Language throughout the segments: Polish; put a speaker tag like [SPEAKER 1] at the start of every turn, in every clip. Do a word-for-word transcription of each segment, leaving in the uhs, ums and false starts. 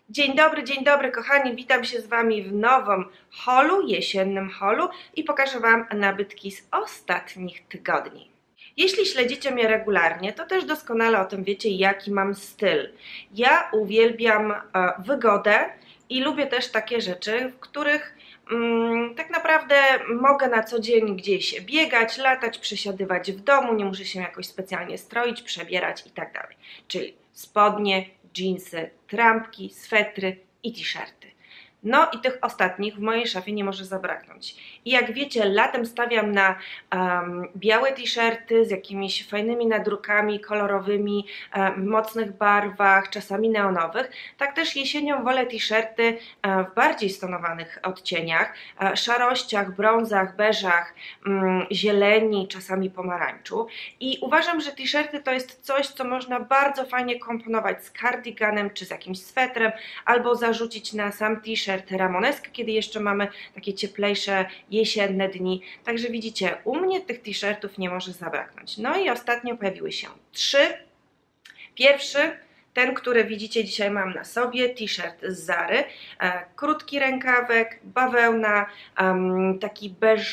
[SPEAKER 1] Dzień dobry, dzień dobry kochani, witam się z Wami w nowym holu, jesiennym holu i pokażę Wam nabytki z ostatnich tygodni. Jeśli śledzicie mnie regularnie, to też doskonale o tym wiecie, jaki mam styl. Ja uwielbiam e, wygodę i lubię też takie rzeczy, w których mm, tak naprawdę mogę na co dzień gdzieś biegać, latać, przesiadywać w domu, nie muszę się jakoś specjalnie stroić, przebierać i tak dalej. Czyli spodnie, dżinsy, trampki, swetry i t-shirty. No i tych ostatnich w mojej szafie nie może zabraknąć. I jak wiecie, latem stawiam na um, białe t-shirty z jakimiś fajnymi nadrukami kolorowymi, um, w mocnych barwach, czasami neonowych. Tak też jesienią wolę t-shirty um, w bardziej stonowanych odcieniach, um, szarościach, brązach, beżach, um, zieleni, czasami pomarańczu. I uważam, że t-shirty to jest coś, co można bardzo fajnie komponować z cardiganem czy z jakimś swetrem, albo zarzucić na sam t-shirt ramoneskę, kiedy jeszcze mamy takie cieplejsze jesienne dni. Także widzicie, u mnie tych t-shirtów nie może zabraknąć. No i ostatnio pojawiły się trzy. Pierwszy, ten, który widzicie dzisiaj mam na sobie, t-shirt z Zary, e, krótki rękawek, bawełna, um, taki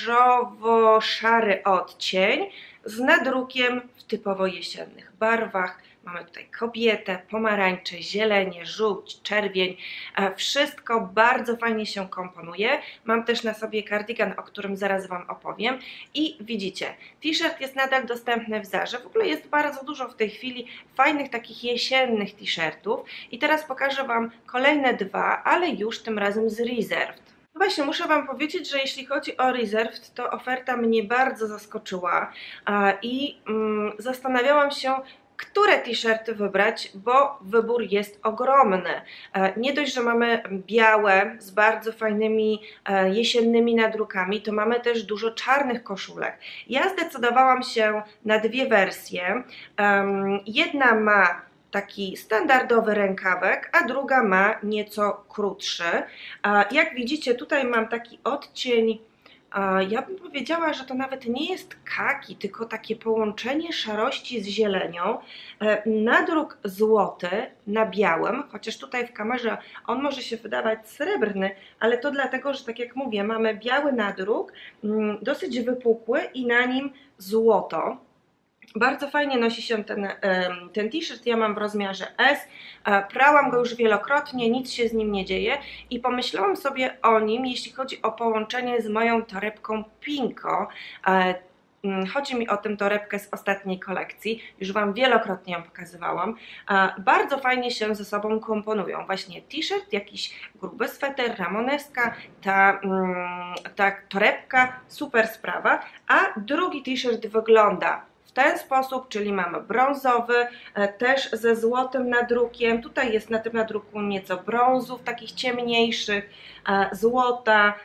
[SPEAKER 1] beżowo-szary odcień z nadrukiem w typowo jesiennych barwach. Mamy tutaj kobietę, pomarańcze, zielenie, żółć, czerwień. Wszystko bardzo fajnie się komponuje. Mam też na sobie kardigan, o którym zaraz Wam opowiem. I widzicie, t-shirt jest nadal dostępny w Zarze. W ogóle jest bardzo dużo w tej chwili fajnych takich jesiennych t-shirtów. I teraz pokażę Wam kolejne dwa, ale już tym razem z Reserved. No właśnie, muszę Wam powiedzieć, że jeśli chodzi o Reserved, to oferta mnie bardzo zaskoczyła i mm, zastanawiałam się, które t-shirty wybrać, bo wybór jest ogromny. Nie dość, że mamy białe z bardzo fajnymi jesiennymi nadrukami, to mamy też dużo czarnych koszulek. Ja zdecydowałam się na dwie wersje. Jedna ma taki standardowy rękawek, a druga ma nieco krótszy. Jak widzicie, tutaj mam taki odcień, ja bym powiedziała, że to nawet nie jest kaki, tylko takie połączenie szarości z zielenią, nadruk złoty na białym, chociaż tutaj w kamerze on może się wydawać srebrny, ale to dlatego, że tak jak mówię, mamy biały nadruk, dosyć wypukły i na nim złoto. Bardzo fajnie nosi się ten, ten t-shirt, ja mam w rozmiarze S, prałam go już wielokrotnie, nic się z nim nie dzieje i pomyślałam sobie o nim, jeśli chodzi o połączenie z moją torebką Pinko. Chodzi mi o tę torebkę z ostatniej kolekcji, już Wam wielokrotnie ją pokazywałam. Bardzo fajnie się ze sobą komponują. Właśnie t-shirt, jakiś gruby sweter, ramoneska, ta, ta torebka, super sprawa, a drugi t-shirt wygląda w ten sposób, czyli mamy brązowy, też ze złotym nadrukiem. Tutaj jest na tym nadruku nieco brązów, takich ciemniejszych, złota,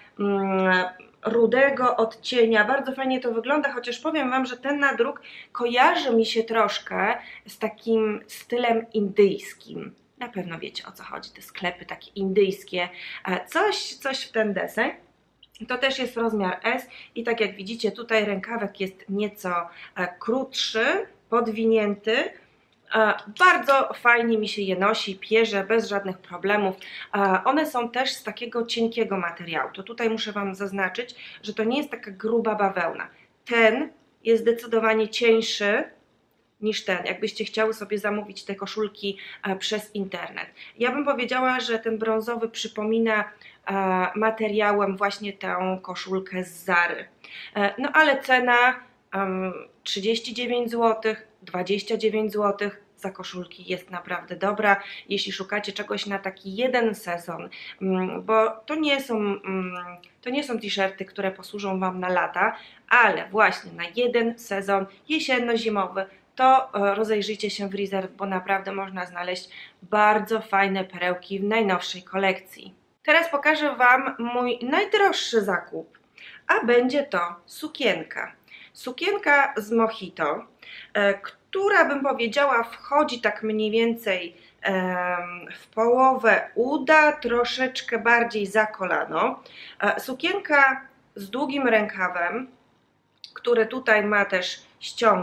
[SPEAKER 1] rudego odcienia. Bardzo fajnie to wygląda, chociaż powiem Wam, że ten nadruk kojarzy mi się troszkę z takim stylem indyjskim. Na pewno wiecie, o co chodzi, te sklepy takie indyjskie, coś, coś w ten deseń. To też jest rozmiar S i tak jak widzicie, tutaj rękawek jest nieco krótszy, podwinięty. Bardzo fajnie mi się je nosi, pierze bez żadnych problemów. One są też z takiego cienkiego materiału. To tutaj muszę Wam zaznaczyć, że to nie jest taka gruba bawełna. Ten jest zdecydowanie cieńszy niż ten, jakbyście chciały sobie zamówić te koszulki przez internet. Ja bym powiedziała, że ten brązowy przypomina materiałem właśnie tę koszulkę z Zary. No ale cena trzydzieści dziewięć złotych, dwadzieścia dziewięć złotych za koszulki jest naprawdę dobra, jeśli szukacie czegoś na taki jeden sezon, bo to nie są, to nie są t-shirty, które posłużą Wam na lata, ale właśnie na jeden sezon jesienno-zimowy, to rozejrzyjcie się w Reserved, bo naprawdę można znaleźć bardzo fajne perełki w najnowszej kolekcji. Teraz pokażę Wam mój najdroższy zakup, a będzie to sukienka. Sukienka z Mojito, która bym powiedziała wchodzi tak mniej więcej w połowę uda, troszeczkę bardziej za kolano. Sukienka z długim rękawem, który tutaj ma też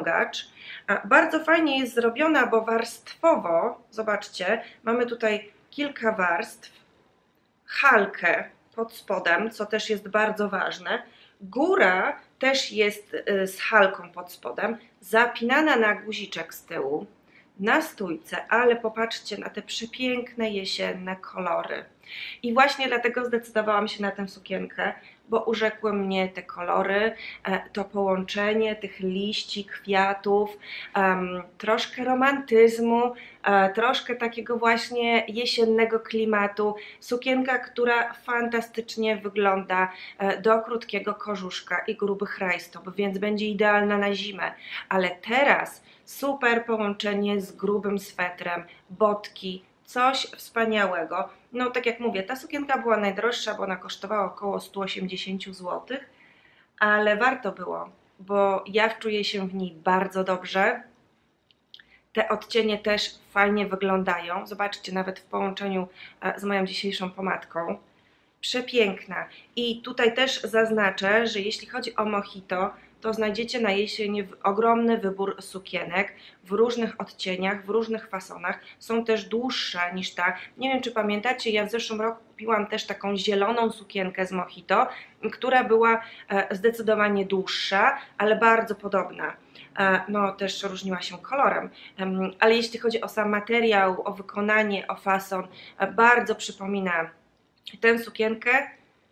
[SPEAKER 1] ściągacz. Bardzo fajnie jest zrobiona, bo warstwowo, zobaczcie, mamy tutaj kilka warstw, halkę pod spodem, co też jest bardzo ważne. Góra też jest z halką pod spodem, zapinana na guziczek z tyłu, na stójce, ale popatrzcie na te przepiękne jesienne kolory. I właśnie dlatego zdecydowałam się na tę sukienkę, bo urzekły mnie te kolory, to połączenie tych liści, kwiatów, um, troszkę romantyzmu, um, troszkę takiego właśnie jesiennego klimatu. Sukienka, która fantastycznie wygląda do krótkiego kożuszka i grubych rajstop, więc będzie idealna na zimę. Ale teraz super połączenie z grubym swetrem, botki, coś wspaniałego. No tak jak mówię, ta sukienka była najdroższa, bo ona kosztowała około sto osiemdziesiąt złotych, ale warto było, bo ja czuję się w niej bardzo dobrze. Te odcienie też fajnie wyglądają. Zobaczcie, nawet w połączeniu z moją dzisiejszą pomadką. Przepiękna. I tutaj też zaznaczę, że jeśli chodzi o mojito, to znajdziecie na jesień ogromny wybór sukienek w różnych odcieniach, w różnych fasonach. Są też dłuższe niż ta. Nie wiem, czy pamiętacie, ja w zeszłym roku kupiłam też taką zieloną sukienkę z mojito, która była zdecydowanie dłuższa, ale bardzo podobna. No też różniła się kolorem, ale jeśli chodzi o sam materiał, o wykonanie, o fason, bardzo przypomina tę sukienkę.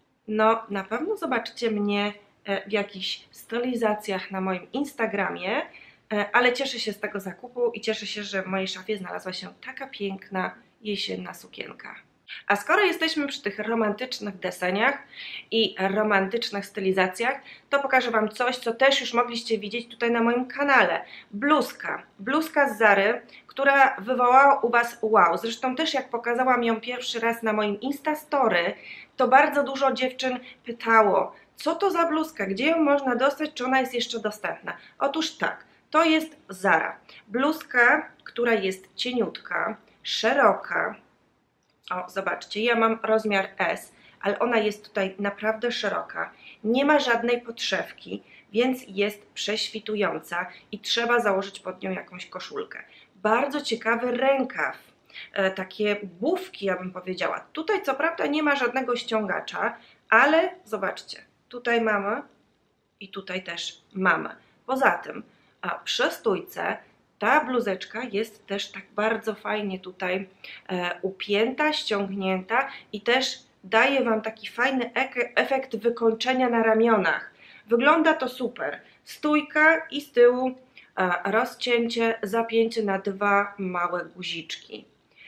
[SPEAKER 1] No na pewno zobaczycie mnie w jakichś stylizacjach na moim Instagramie, ale cieszę się z tego zakupu i cieszę się, że w mojej szafie znalazła się taka piękna jesienna sukienka. A skoro jesteśmy przy tych romantycznych deseniach i romantycznych stylizacjach, to pokażę Wam coś, co też już mogliście widzieć tutaj na moim kanale. Bluzka. Bluzka z Zary, która wywołała u Was wow. Zresztą też jak pokazałam ją pierwszy raz na moim Instastory, to bardzo dużo dziewczyn pytało, co to za bluzka, gdzie ją można dostać, czy ona jest jeszcze dostępna. Otóż tak, to jest Zara. Bluzka, która jest cieniutka, szeroka. O, zobaczcie, ja mam rozmiar S, ale ona jest tutaj naprawdę szeroka. Nie ma żadnej podszewki, więc jest prześwitująca i trzeba założyć pod nią jakąś koszulkę. Bardzo ciekawy rękaw, e, takie bufki, ja bym powiedziała. Tutaj co prawda nie ma żadnego ściągacza, ale zobaczcie, tutaj mamy i tutaj też mamy. Poza tym a przy stójce ta bluzeczka jest też tak bardzo fajnie tutaj e, upięta, ściągnięta i też daje Wam taki fajny efekt wykończenia na ramionach. Wygląda to super. Stójka i z tyłu e, rozcięcie, zapięcie na dwa małe guziczki.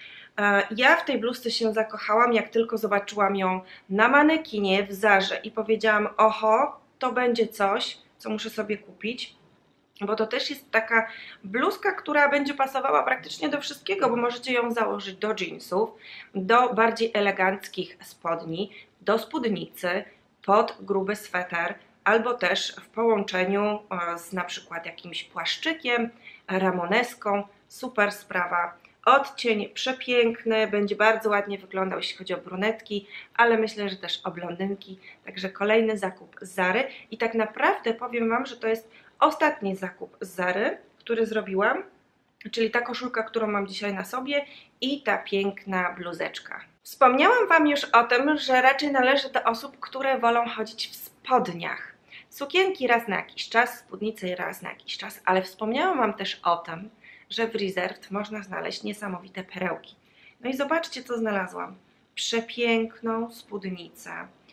[SPEAKER 1] E, ja w tej bluzce się zakochałam, jak tylko zobaczyłam ją na manekinie w Zarze i powiedziałam, oho, to będzie coś, co muszę sobie kupić. Bo to też jest taka bluzka, która będzie pasowała praktycznie do wszystkiego, bo możecie ją założyć do jeansów, do bardziej eleganckich spodni, do spódnicy, pod gruby sweter, albo też w połączeniu z na przykład jakimś płaszczykiem, ramoneską. Super sprawa. Odcień przepiękny, będzie bardzo ładnie wyglądał, jeśli chodzi o brunetki, ale myślę, że też o blondynki. Także kolejny zakup z Zary i tak naprawdę powiem Wam, że to jest ostatni zakup z Zary, który zrobiłam, czyli ta koszulka, którą mam dzisiaj na sobie i ta piękna bluzeczka. Wspomniałam Wam już o tym, że raczej należy do osób, które wolą chodzić w spodniach. Sukienki raz na jakiś czas, spódnice raz na jakiś czas, ale wspomniałam Wam też o tym, że w Reserved można znaleźć niesamowite perełki. No i zobaczcie, co znalazłam. Przepiękną spódnicę,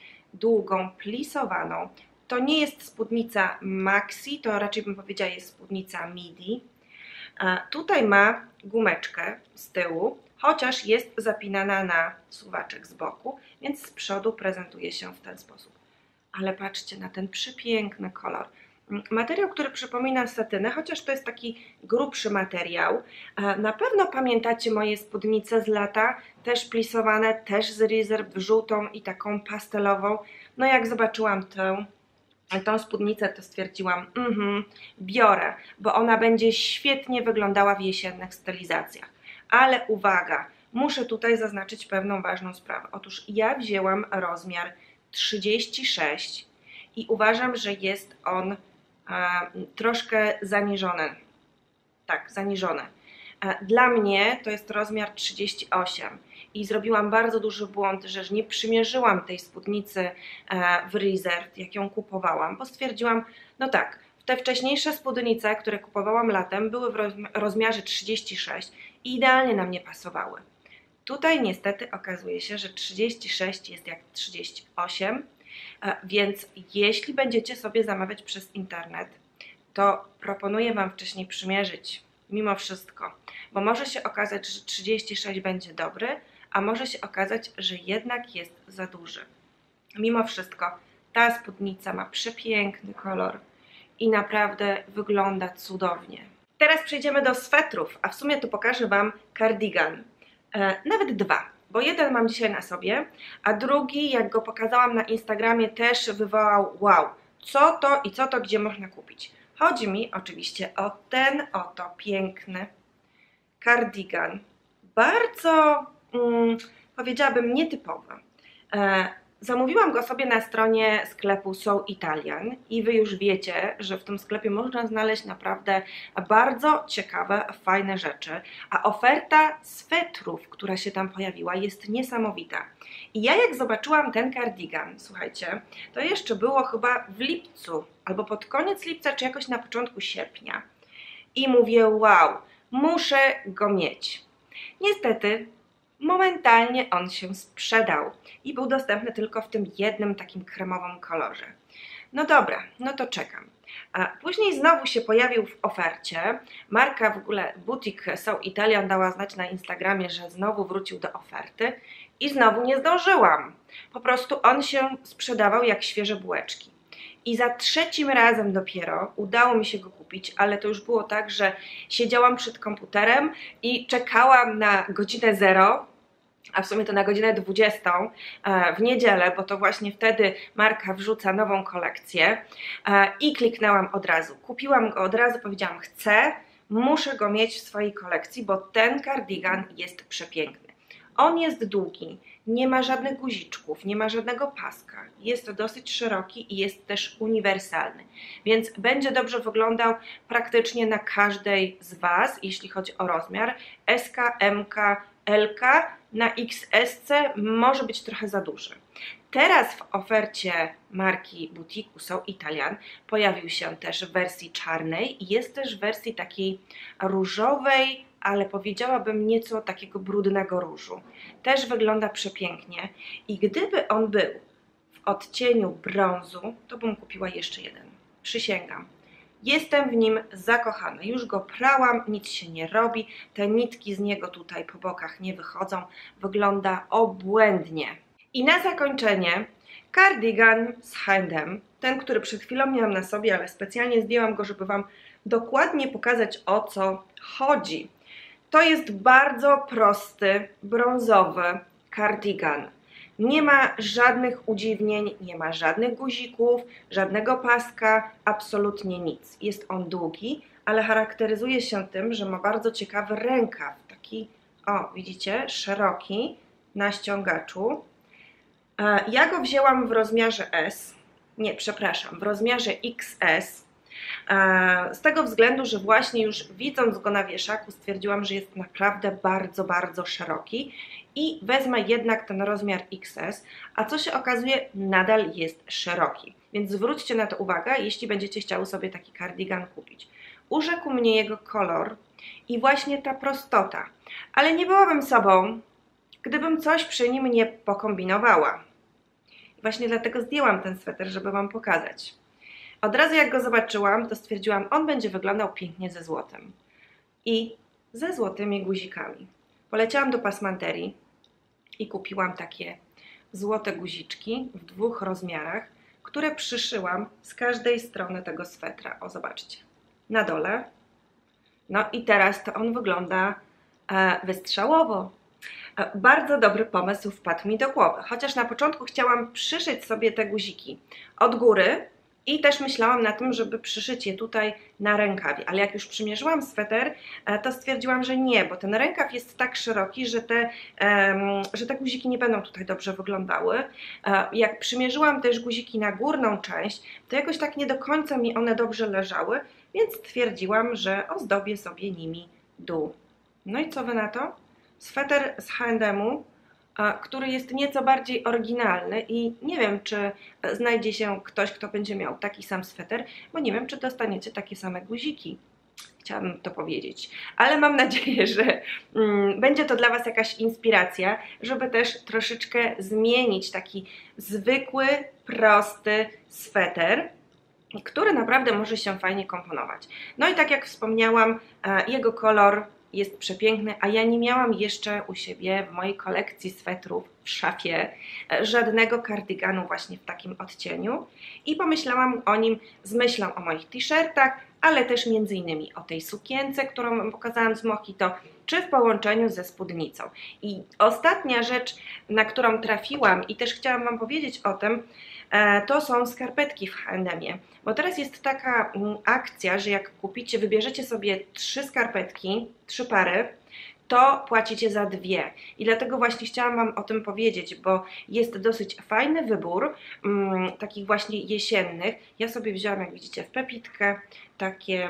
[SPEAKER 1] długą, plisowaną. To nie jest spódnica maxi, to raczej bym powiedziała jest spódnica midi. A tutaj ma gumeczkę z tyłu, chociaż jest zapinana na suwaczek z boku, więc z przodu prezentuje się w ten sposób. Ale patrzcie na ten przepiękny kolor. Materiał, który przypomina satynę, chociaż to jest taki grubszy materiał. Na pewno pamiętacie moje spódnice z lata, też plisowane, też z Reserved, żółtą i taką pastelową. No jak zobaczyłam tę, tą spódnicę, to stwierdziłam, mhm, biorę, bo ona będzie świetnie wyglądała w jesiennych stylizacjach. Ale uwaga, muszę tutaj zaznaczyć pewną ważną sprawę. Otóż ja wzięłam rozmiar trzydzieści sześć i uważam, że jest on a, troszkę zaniżony. Tak, zaniżony. A, dla mnie to jest rozmiar trzydzieści osiem i zrobiłam bardzo duży błąd, że nie przymierzyłam tej spódnicy w Reserved, jak ją kupowałam, bo stwierdziłam, no tak, te wcześniejsze spódnice, które kupowałam latem, były w rozmiarze trzydzieści sześć i idealnie na mnie pasowały. Tutaj niestety okazuje się, że trzydzieści sześć jest jak trzydzieści osiem, więc jeśli będziecie sobie zamawiać przez internet, to proponuję Wam wcześniej przymierzyć, mimo wszystko, bo może się okazać, że trzydzieści sześć będzie dobry, a może się okazać, że jednak jest za duży. Mimo wszystko ta spódnica ma przepiękny kolor i naprawdę wygląda cudownie. Teraz przejdziemy do swetrów, a w sumie tu pokażę Wam cardigan. E, nawet dwa, bo jeden mam dzisiaj na sobie, a drugi, jak go pokazałam na Instagramie, też wywołał wow, co to i co to, gdzie można kupić. Chodzi mi oczywiście o ten oto piękny cardigan, bardzo, mm, powiedziałabym, nietypowy. E, Zamówiłam go sobie na stronie sklepu So Italian i Wy już wiecie, że w tym sklepie można znaleźć naprawdę bardzo ciekawe, fajne rzeczy, a oferta swetrów, która się tam pojawiła, jest niesamowita. I ja jak zobaczyłam ten cardigan, słuchajcie, to jeszcze było chyba w lipcu, albo pod koniec lipca, czy jakoś na początku sierpnia. I mówię, wow, muszę go mieć. Niestety, momentalnie on się sprzedał i był dostępny tylko w tym jednym takim kremowym kolorze. No dobra, no to czekam. A później znowu się pojawił w ofercie. Marka w ogóle Boutique So Italian dała znać na Instagramie, że znowu wrócił do oferty i znowu nie zdążyłam. Po prostu on się sprzedawał jak świeże bułeczki. I za trzecim razem dopiero udało mi się go kupić, ale to już było tak, że siedziałam przed komputerem i czekałam na godzinę zero, a w sumie to na godzinę dwudziestą w niedzielę, bo to właśnie wtedy marka wrzuca nową kolekcję i kliknęłam od razu. Kupiłam go od razu, powiedziałam chcę, muszę go mieć w swojej kolekcji, bo ten cardigan jest przepiękny. On jest długi, nie ma żadnych guziczków, nie ma żadnego paska, jest dosyć szeroki i jest też uniwersalny, więc będzie dobrze wyglądał praktycznie na każdej z Was, jeśli chodzi o rozmiar. S K, M K, L K, na X S C może być trochę za duży. Teraz w ofercie marki Boutique So Italian pojawił się też w wersji czarnej i jest też w wersji takiej różowej, ale powiedziałabym nieco takiego brudnego różu. Też wygląda przepięknie i gdyby on był w odcieniu brązu, to bym kupiła jeszcze jeden. Przysięgam. Jestem w nim zakochana. Już go prałam, nic się nie robi, te nitki z niego tutaj po bokach nie wychodzą. Wygląda obłędnie. I na zakończenie cardigan z H and M, ten, który przed chwilą miałam na sobie, ale specjalnie zdjęłam go, żeby Wam dokładnie pokazać, o co chodzi. To jest bardzo prosty, brązowy cardigan. Nie ma żadnych udziwnień, nie ma żadnych guzików, żadnego paska, absolutnie nic. Jest on długi, ale charakteryzuje się tym, że ma bardzo ciekawy rękaw, taki, o widzicie, szeroki na ściągaczu. Ja go wzięłam w rozmiarze S, nie, przepraszam, w rozmiarze X S, z tego względu, że właśnie już widząc go na wieszaku stwierdziłam, że jest naprawdę bardzo, bardzo szeroki i wezmę jednak ten rozmiar X S, a co się okazuje, nadal jest szeroki. Więc zwróćcie na to uwagę, jeśli będziecie chciały sobie taki cardigan kupić. Urzekł mnie jego kolor i właśnie ta prostota, ale nie byłabym sobą, gdybym coś przy nim nie pokombinowała. I właśnie dlatego zdjęłam ten sweter, żeby Wam pokazać. Od razu jak go zobaczyłam, to stwierdziłam, on będzie wyglądał pięknie ze złotem. I ze złotymi guzikami. Poleciałam do pasmanterii i kupiłam takie złote guziczki w dwóch rozmiarach, które przyszyłam z każdej strony tego swetra. O, zobaczcie. Na dole. No i teraz to on wygląda e, wystrzałowo. E, bardzo dobry pomysł wpadł mi do głowy. Chociaż na początku chciałam przyszyć sobie te guziki od góry, i też myślałam na tym, żeby przyszyć je tutaj na rękawie, ale jak już przymierzyłam sweter, to stwierdziłam, że nie, bo ten rękaw jest tak szeroki, że te, um, że te guziki nie będą tutaj dobrze wyglądały. Jak przymierzyłam też guziki na górną część, to jakoś tak nie do końca mi one dobrze leżały, więc stwierdziłam, że ozdobię sobie nimi dół. No i co Wy na to? Sweter z H and M-u który jest nieco bardziej oryginalny i nie wiem, czy znajdzie się ktoś, kto będzie miał taki sam sweter, bo nie wiem, czy dostaniecie takie same guziki. Chciałabym to powiedzieć, ale mam nadzieję, że mm, będzie to dla Was jakaś inspiracja, żeby też troszeczkę zmienić taki zwykły, prosty sweter, który naprawdę może się fajnie komponować. No i tak jak wspomniałam, jego kolor jest przepiękny, a ja nie miałam jeszcze u siebie w mojej kolekcji swetrów w szafie żadnego kardyganu właśnie w takim odcieniu i pomyślałam o nim z myślą o moich t-shirtach, ale też między innymi o tej sukience, którą Wam pokazałam z Mojito, czy w połączeniu ze spódnicą. I ostatnia rzecz, na którą trafiłam i też chciałam Wam powiedzieć o tym, to są skarpetki w H and M-ie, bo teraz jest taka akcja, że jak kupicie, wybierzecie sobie trzy skarpetki, trzy pary, to płacicie za dwie. I dlatego właśnie chciałam Wam o tym powiedzieć, bo jest dosyć fajny wybór um, takich właśnie jesiennych. Ja sobie wzięłam, jak widzicie, w pepitkę takie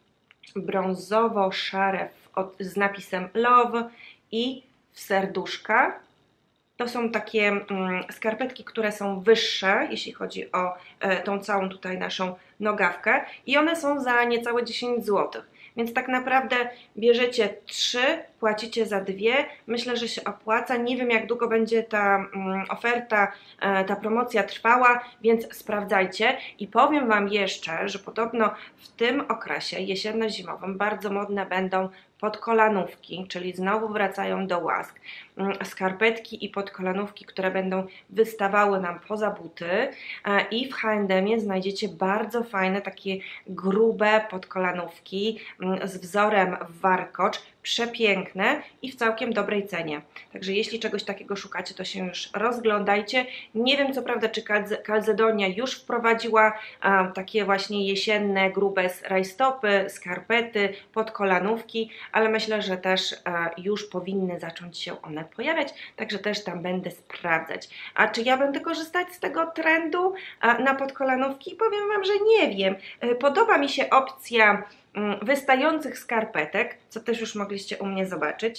[SPEAKER 1] brązowo-szare z napisem Love i w serduszka. To są takie um, skarpetki, które są wyższe, jeśli chodzi o e, tą całą tutaj naszą nogawkę i one są za niecałe dziesięć złotych. Więc tak naprawdę bierzecie trzy, płacicie za dwie. Myślę, że się opłaca. Nie wiem, jak długo będzie ta um, oferta, e, ta promocja trwała, więc sprawdzajcie. I powiem Wam jeszcze, że podobno w tym okresie jesienno-zimowym bardzo modne będą podkolanówki, czyli znowu wracają do łask. Skarpetki i podkolanówki, które będą wystawały nam poza buty i w H and M-ie znajdziecie bardzo fajne, takie grube podkolanówki z wzorem warkocz, przepiękne i w całkiem dobrej cenie. Także jeśli czegoś takiego szukacie, to się już rozglądajcie. Nie wiem co prawda, czy Calzedonia już wprowadziła a, takie właśnie jesienne, grube rajstopy, skarpety, podkolanówki, ale myślę, że też a, już powinny zacząć się one pojawiać, także też tam będę sprawdzać. A czy ja będę korzystać z tego trendu a, na podkolanówki? Powiem Wam, że nie wiem. Podoba mi się opcja wystających skarpetek, co też już mogliście u mnie zobaczyć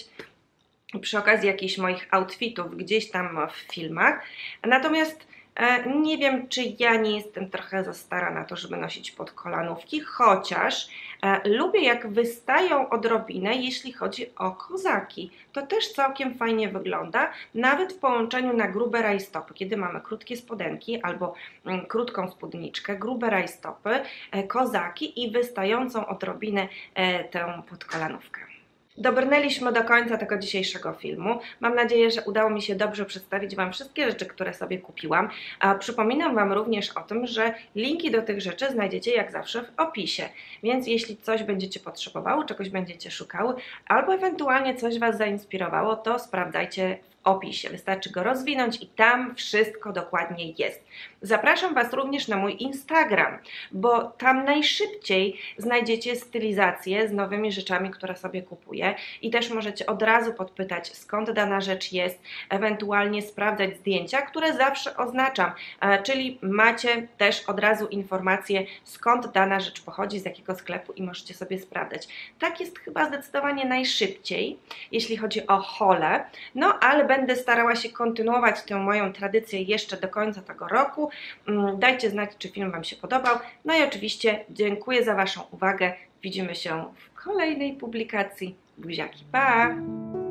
[SPEAKER 1] przy okazji jakichś moich outfitów gdzieś tam w filmach. Natomiast e, nie wiem, czy ja nie jestem trochę za stara na to, żeby nosić podkolanówki, chociaż e, lubię, jak wystają odrobinę, jeśli chodzi o kozaki. To też całkiem fajnie wygląda, nawet w połączeniu na grube rajstopy, kiedy mamy krótkie spodenki albo mm, krótką spódniczkę, grube rajstopy, e, kozaki i wystającą odrobinę e, tę podkolanówkę. Dobrnęliśmy do końca tego dzisiejszego filmu. Mam nadzieję, że udało mi się dobrze przedstawić Wam wszystkie rzeczy, które sobie kupiłam. A przypominam Wam również o tym, że linki do tych rzeczy znajdziecie jak zawsze w opisie. Więc jeśli coś będziecie potrzebowały, czegoś będziecie szukały, albo ewentualnie coś Was zainspirowało, to sprawdzajcie w opisie. Wystarczy go rozwinąć i tam wszystko dokładnie jest. Zapraszam Was również na mój Instagram, bo tam najszybciej znajdziecie stylizację z nowymi rzeczami, które sobie kupuję i też możecie od razu podpytać, skąd dana rzecz jest, ewentualnie sprawdzać zdjęcia, które zawsze oznaczam, czyli macie też od razu informację, skąd dana rzecz pochodzi, z jakiego sklepu i możecie sobie sprawdzać. Tak jest chyba zdecydowanie najszybciej, jeśli chodzi o hole, no ale będę starała się kontynuować tę moją tradycję jeszcze do końca tego roku. Dajcie znać, czy film Wam się podobał. No i oczywiście dziękuję za Waszą uwagę. Widzimy się w kolejnej publikacji. Buziaki, pa!